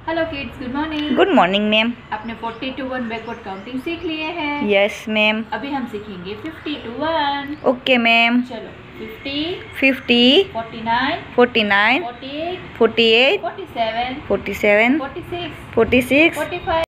Hello kids, good morning. Good morning ma'am. आपने 40 to 1 backward counting सीख लिए हैं? Yes ma'am. अभी हम सीखेंगे 50 to 1। Okay ma'am. चलो 50, 50, 49, 49, 48, 48, 47, 47, 46, 46, 45,